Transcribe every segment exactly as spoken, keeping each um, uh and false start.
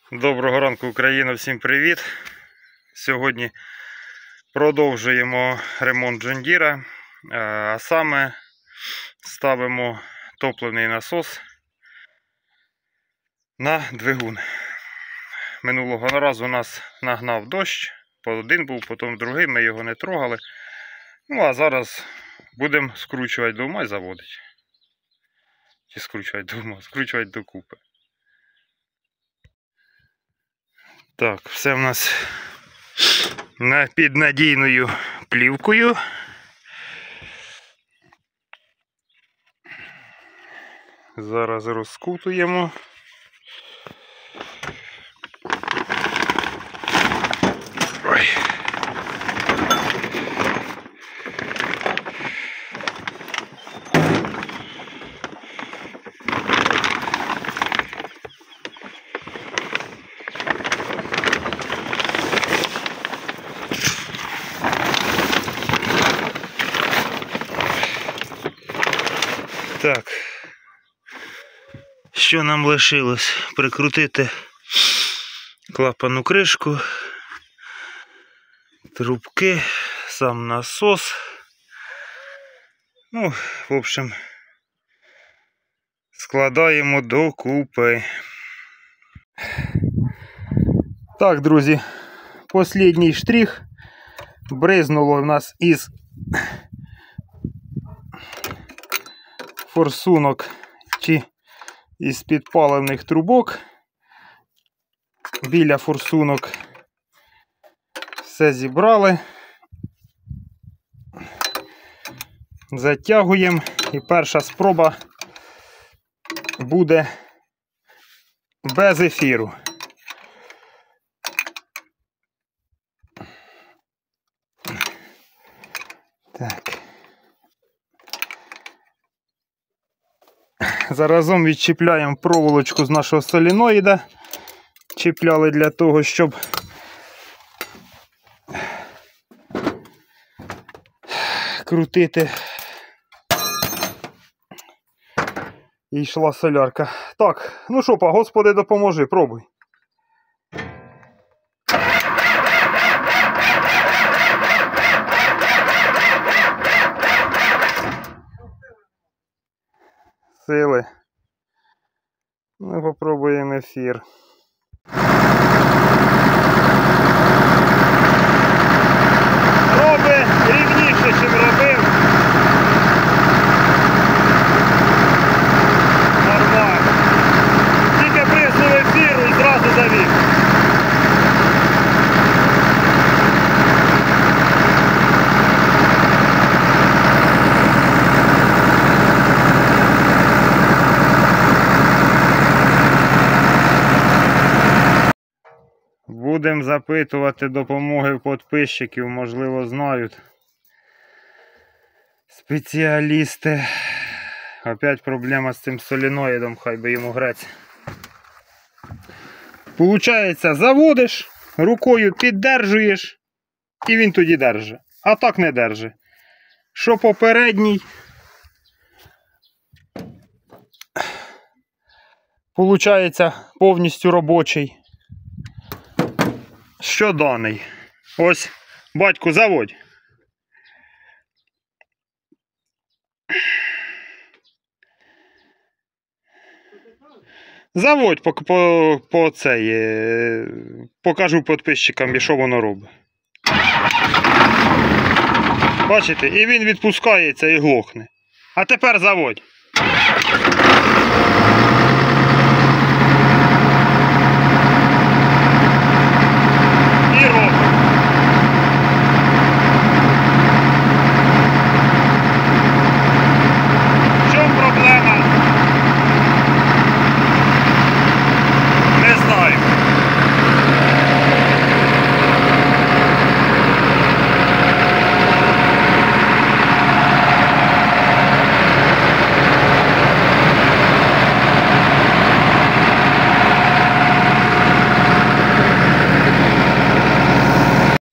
Доброго ранку, Україна, всім привіт! Сьогодні продовжуємо ремонт Джон Діра, а саме ставимо топливний насос на двигун. Минулого разу нас нагнав дощ, один був, потім другий, ми його не трогали. Ну а зараз будемо скручувати до ума і заводити. Чи скручувати до ума, скручувати докупи. Так, все в нас під надійною плівкою. Зараз розкутуємо. Ой. Так, що нам лишилось? Прикрутити клапану кришку, трубки, сам насос. Ну, в общем, складаємо докупи. Так, друзі, останній штрих. Бризнуло в нас із форсунок чи із підпаливних трубок. Біля форсунок все зібрали. Затягуємо і перша спроба буде без ефіру. Так. Заразом відчіпляємо проволочку з нашого соліноїда. Чіпляли для того, щоб крутити і йшла солярка. Так, ну що, па, Господи, допоможи, пробуй. Сили. Ми попробуємо ефір. Роби рівніше, чим робив. Нормально. Тільки приснув ефіру і зразу завів. Будемо запитувати допомоги в підписчиків, можливо, знають спеціалісти. Опять проблема з цим соліноїдом, хай би йому грець. Получається, заводиш, рукою піддержуєш і він тоді держить. А так не держить. Що попередній, получається повністю робочий. Що даний? Ось, батьку, заводь. Заводь по, по, по цей, покажу підписчикам, що воно робить. Бачите? І він відпускається і глохне. А тепер заводь.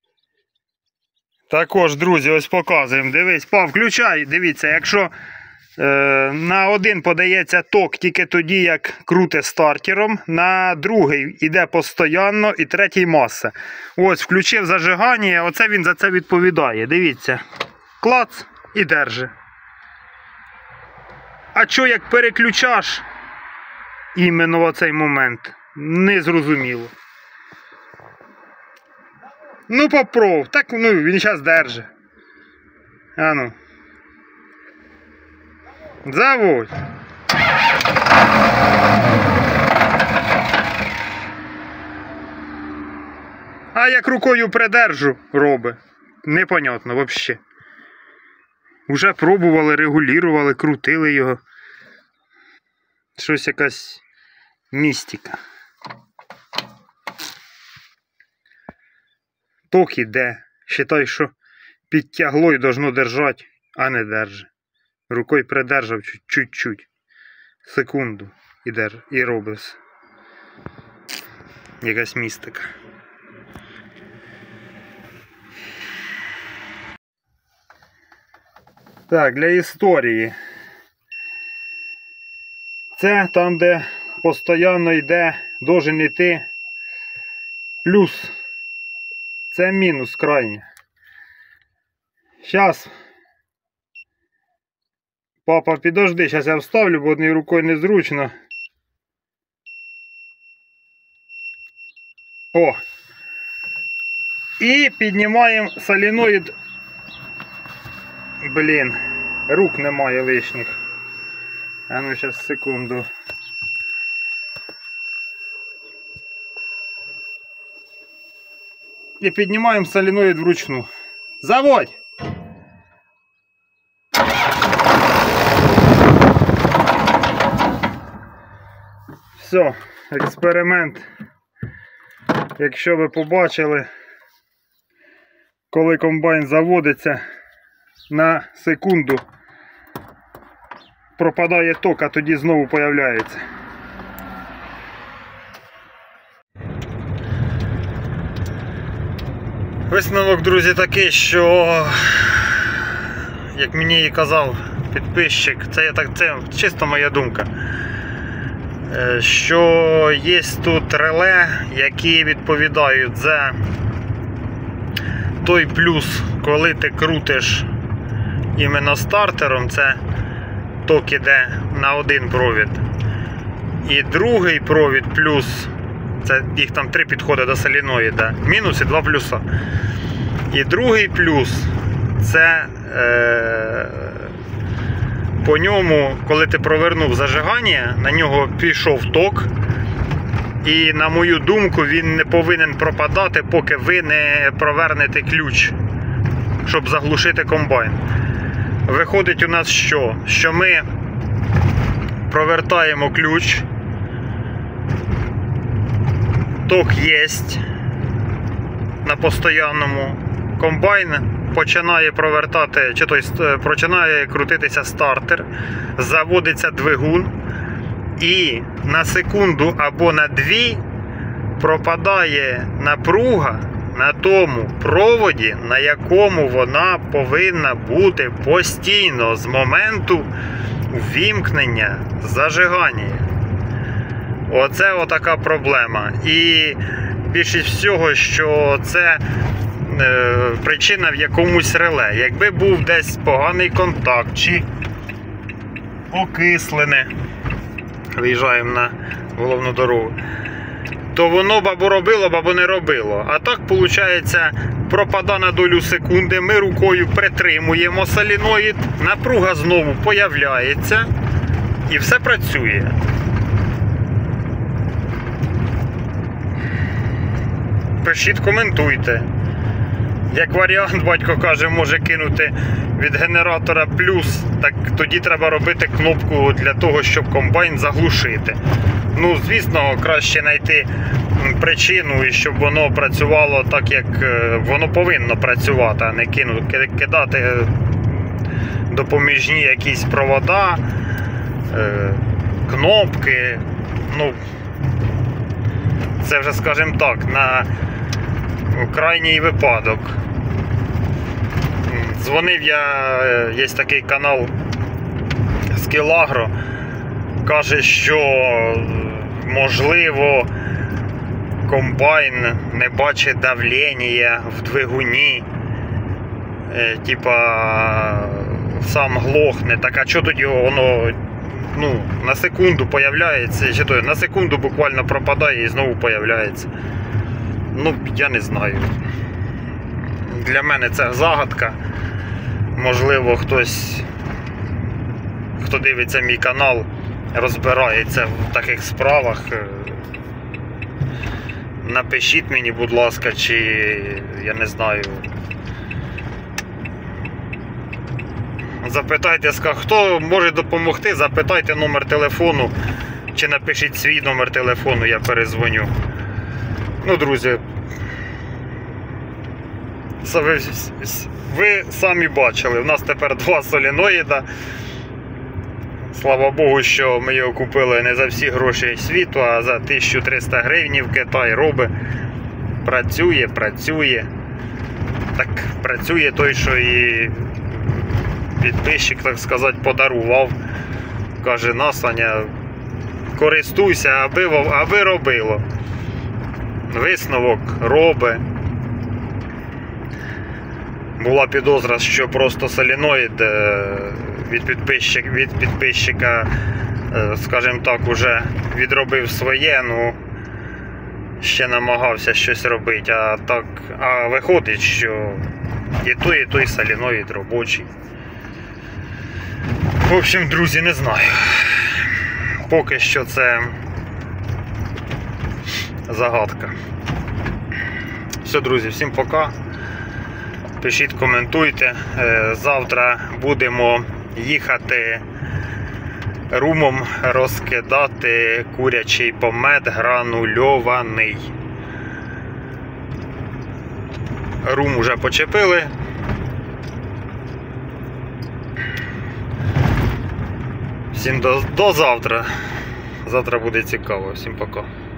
Також, друзі, ось показуємо. Дивись, па, включай, дивіться, якщо На один подається ток тільки тоді, як круте стартером, на другий йде постійно і третій маса. Ось, включив зажигання, оце він за це відповідає. Дивіться, клац і держи. А що як переключаш іменно в цей момент? Не зрозуміло. Ну попробуй, так ну, він зараз держить. А ну. Заводь. А як рукою придержу, робить. Непонятно взагалі. Уже пробували, регулювали, крутили його. Щось якась містика. Ток іде. Считай, що підтягло і должно держати, а не держи. Рукою придержав чуть-чуть. Секунду. І, держ... і робить. Якась містика. Так, для історії. Це там, де постійно йде, должен йти плюс. Це мінус крайнє. Зараз. Папа, підожди, зараз я вставлю, бо однією рукою незручно. О! І піднімаємо солenoid. Блін, рук немає лишніх. А ну зараз секунду. І піднімаємо солenoid вручну. Заводь! Все, експеримент. Якщо ви побачили, коли комбайн заводиться, на секунду пропадає ток, а тоді знову появляється. Висновок, друзі, такий, що, як мені і казав підписчик, це, так, це чисто моя думка, що є тут реле, які відповідають за той плюс, коли ти крутиш іменно стартером, це ток іде на один провід. І другий провід плюс, це їх там три підходи до соліноїда, мінус і два плюса. І другий плюс, це е, по ньому, коли ти провернув зажигання, на нього пішов ток. І, на мою думку, він не повинен пропадати, поки ви не провернете ключ, щоб заглушити комбайн. Виходить у нас що? Що ми провертаємо ключ, ток є на постоянному, комбайн починає провертати, чи то починає крутитися стартер, заводиться двигун, і на секунду або на дві пропадає напруга на тому проводі, на якому вона повинна бути постійно з моменту ввімкнення зажигання. Оце отака проблема. І більшість всього, що це е, причина в якомусь реле. Якби був десь поганий контакт чи окислене, виїжджаємо на головну дорогу, то воно бабу робило, бабу не робило. А так, виходить, пропада на долю секунди, ми рукою притримуємо соліноїд, напруга знову появляється і все працює. Пишіть, коментуйте. Як варіант, батько каже, може кинути від генератора плюс, так тоді треба робити кнопку для того, щоб комбайн заглушити. Ну, звісно, краще знайти причину, і щоб воно працювало так, як воно повинно працювати, а не кидати допоміжні якісь провода, кнопки. Ну, це вже, скажімо так, на крайній випадок. Дзвонив я, є такий канал Скілагро. Каже, що можливо комбайн не бачить давлення в двигуні. Е, типа сам глохне. Так а що тоді воно ну, на секунду появляється, чи то на секунду буквально пропадає і знову появляється. Ну, я не знаю. Для мене це загадка. Можливо, хтось, хто дивиться мій канал, розбирається в таких справах. Напишіть мені, будь ласка, чи я не знаю. Запитайте, хто може допомогти, запитайте номер телефону, чи напишіть свій номер телефону, я перезвоню. Ну, друзі, ви, ви самі бачили, у нас тепер два соліноїда. Слава Богу, що ми його купили не за всі гроші світу, а за тисячу триста гривень в Китай робить. Працює, працює. Так працює той, що і підписчик, так сказати, подарував. Каже, на, Саня, користуйся, аби, аби робило. Висновок робить. Була підозра, що просто соліноїд від підписчика, від підписчика, скажімо так, уже відробив своє, ну ще намагався щось робити, а так, а виходить, що і той, і той соліноїд робочий. В общем, друзі, не знаю. Поки що це загадка. Все, друзі, всім пока. Пишіть, коментуйте. Завтра будемо їхати румом розкидати курячий помет гранульований. Рум уже почепили. Всім до, до завтра. Завтра буде цікаво. Всім пока.